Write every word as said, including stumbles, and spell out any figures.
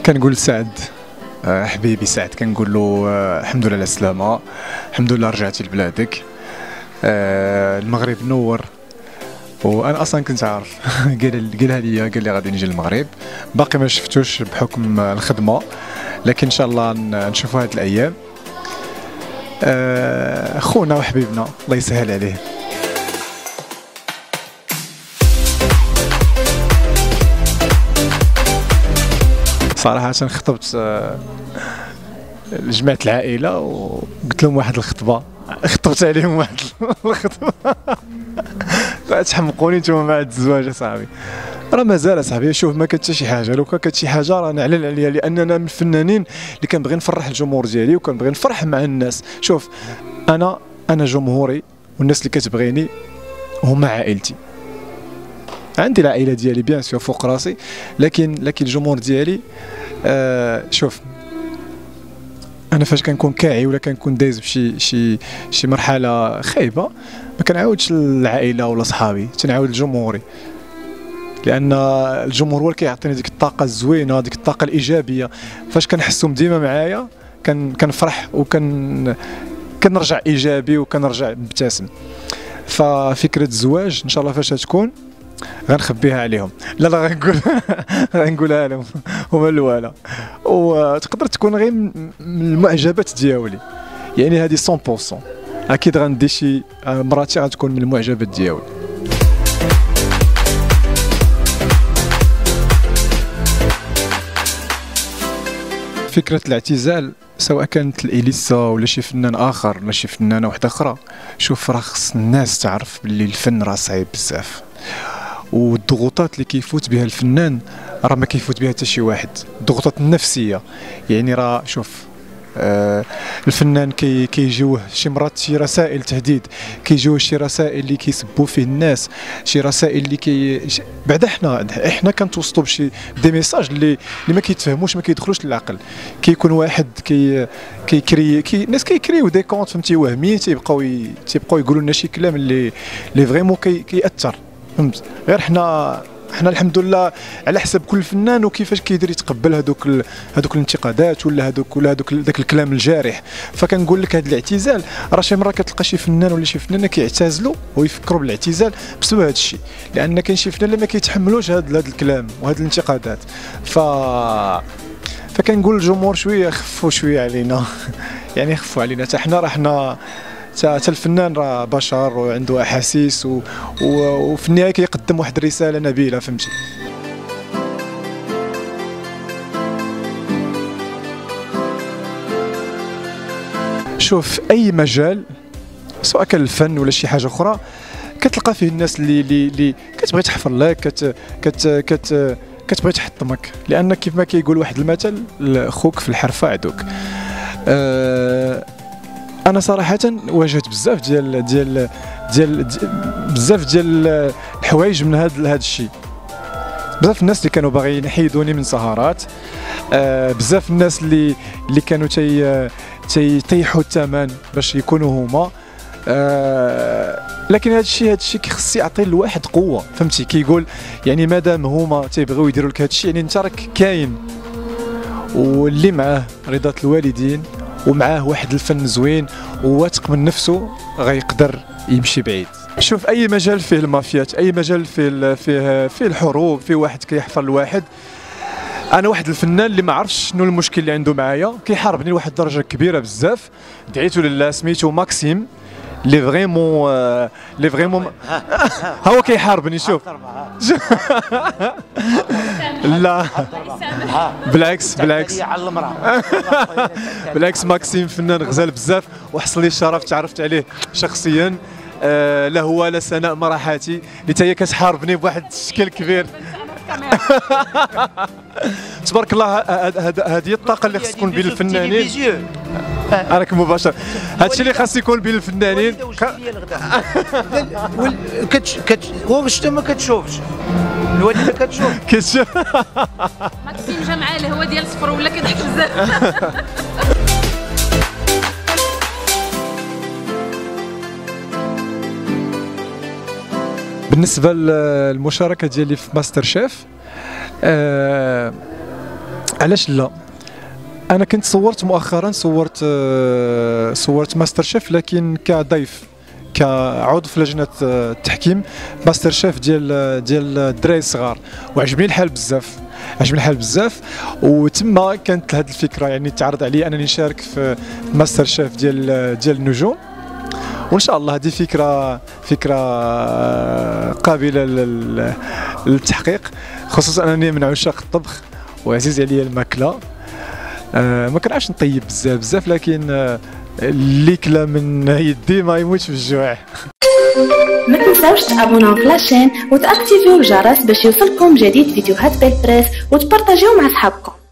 كنقول سعد، آه، حبيبي سعد، كنقول له آه، الحمد لله على السلامه، الحمد لله رجعتي لبلادك. آه، المغرب نور، وانا اصلا كنت عارف قال قالها لي قال لي غادي نجي للمغرب، باقي ما شفتوش بحكم الخدمه، لكن ان شاء الله نشوفوا هذه الايام. آه، خونا وحبيبنا الله يسهل عليه. صراحه خطبت آه، جمعت العائله وقلت لهم واحد الخطبه، خطبت عليهم واحد الخطبه تحمقوني نتوما مع هاد الزواج اصاحبي. راه مازال اصاحبي، شوف ما كانت حتى شي حاجه، لو كانت شي حاجه راه نعلن عليها، لاننا من الفنانين اللي كنبغي نفرح الجمهور ديالي وكنبغي نفرح مع الناس. شوف انا انا جمهوري والناس اللي كتبغيني هما عائلتي، عندي العائله ديالي بيان سور فوق راسي، لكن لكن الجمهور ديالي آه شوف انا فاش كنكون كاعي ولا كنكون دايز بشي شي شي مرحله خايبه ما كنعاودش العائله ولا صحابي، تنعاود لجمهوري، لان الجمهور هو اللي كيعطيني ديك الطاقه الزوينه، ديك الطاقه الايجابيه. فاش كنحسهم ديما معايا كن كنفرح وكن كنرجع ايجابي وكنرجع مبتسم. ففكره الزواج ان شاء الله فاش تكون غنخبيها عليهم، لا لا غنقول غنقولها لهم هما الاولى، وتقدر تكون غير من المعجبات دياولي، يعني هذه مية بالمية اكيد غندي شي مراتي غتكون من المعجبات دياولي. فكره الاعتزال سواء كانت الاليسا ولا شي فنان اخر ولا شي فنانه واحده اخرى، شوف راه خص الناس تعرف باللي الفن راه صعيب بزاف، والضغوطات اللي كيفوت بها الفنان راه ما كيفوت بها حتى شي واحد، الضغوطات النفسيه. يعني راه شوف آه الفنان كي كيجيوه شي مرات شي رسائل تهديد، كيجيوه شي رسائل اللي كيسبوا فيه الناس، شي رسائل اللي كي بعدا احنا احنا كنتوسطوا بشي دي ميساج اللي اللي ما كيتفهموش، ما كيدخلوش للعقل. كيكون واحد كي كيكري كي الناس كيكريو دي كونت فهمتي وهميين، تيبقاو تيبقاو يقولوا لنا شي كلام اللي اللي فريمون كي كيأثر، فهمت؟ غير حنا حنا الحمد لله على حسب كل فنان وكيفاش كيدير يتقبل هذوك ال... هذوك الانتقادات ولا هذوك ولا هذوك ذاك الكلام الجارح. فكنقول لك هذا الاعتزال راه شي مره كتلقى شي فنان ولا شي فنانه كيعتزلوا ويفكروا بالاعتزال بسبب هذا الشيء، لان كاين شي فنان اللي ما كيتحملوش هذا هذا الكلام وهذه الانتقادات. ف فكنقول للجمهور شويه خفوا شويه علينا يعني خفوا علينا، حتى حنا راه حنا حتى الفنان راه بشر وعنده احاسيس و... و... وفي النهايه كيقدم واحد الرساله نبيله، فهمتي؟ شوف اي مجال سواء كان الفن ولا شي حاجه اخرى كتلقى فيه الناس اللي اللي, اللي كتبغي تحفر لك، كت... كت... كت... كتبغي تحطمك، لان كيف ما كيقول واحد المثل خوك في الحرفه عدوك. أه... انا صراحه واجهت بزاف ديال ديال ديال بزاف ديال الحوايج من هذا هذا الشيء، بزاف الناس اللي كانوا باغيين يحيدوني من سهرات، آه بزاف الناس اللي اللي كانوا تي تيطيحوا الثمن باش يكونوا هما، آه لكن هذا الشيء هذا الشيء كيخص يعطي لواحد قوه، فهمتي؟ كيقول يعني مادام هما تيبغيو يديروا لك هذا الشيء يعني انت راك كاين، واللي معاه رضا الوالدين ومعاه واحد الفن زوين وواثق من نفسه غيقدر يمشي بعيد. شوف اي مجال فيه المافيات، اي مجال فيه فيه فيه الحروب، فيه واحد كيحفر لواحد. انا واحد الفنان اللي ما عرفش شنو المشكل اللي عنده معايا، كيحاربني لواحد الدرجه كبيره بزاف، دعيتو لله سميتو ماكسيم لي فريمون لي فريمون ها هو كيحاربني. شوف لا بالعكس بالعكس بالعكس ماكسيم فنان غزال بزاف وحصل لي الشرف تعرفت عليه شخصيا، آه لا هو لا سناء مرحاتي اللي حتى هي كتحاربني بواحد الشكل كبير تبارك الله. هذه الطاقه اللي خص تكون بين الفنانين، راك مباشر هذا الشيء اللي خاص يكون بين الفنانين. واش انت ما كتشوفش الوالده كتشوف كتشوف ماكسيم جا معاه الهوا ديال صفر ولا كيضحك بزاف. بالنسبه للمشاركه ديالي في ماستر شيف، آه علاش لا؟ انا كنت صورت مؤخرا، صورت صورت ماستر شيف لكن كضيف، كعضو في لجنه التحكيم ماستر شيف ديال ديال الدراري الصغار، وعجبني الحال بزاف، عجبني الحال بزاف. وتما كانت هذه الفكره يعني تعرض علي انني نشارك في ماستر شيف ديال ديال النجوم، وان شاء الله هذه فكره فكره قابله للتحقيق، خصوصا انني من عشاق الطبخ وعزيز عليا الماكله. أه ما كنعرفش نطيب بزاف بزاف، لكن أه اللي كلا من يدي ما يموتش بالجوع. ما تنساوش تابوناو في لاشين وتاكتيفيو الجرس باش يوصلكم جديد فيديوهات بالبريس وتبارطاجيو مع صحابكم.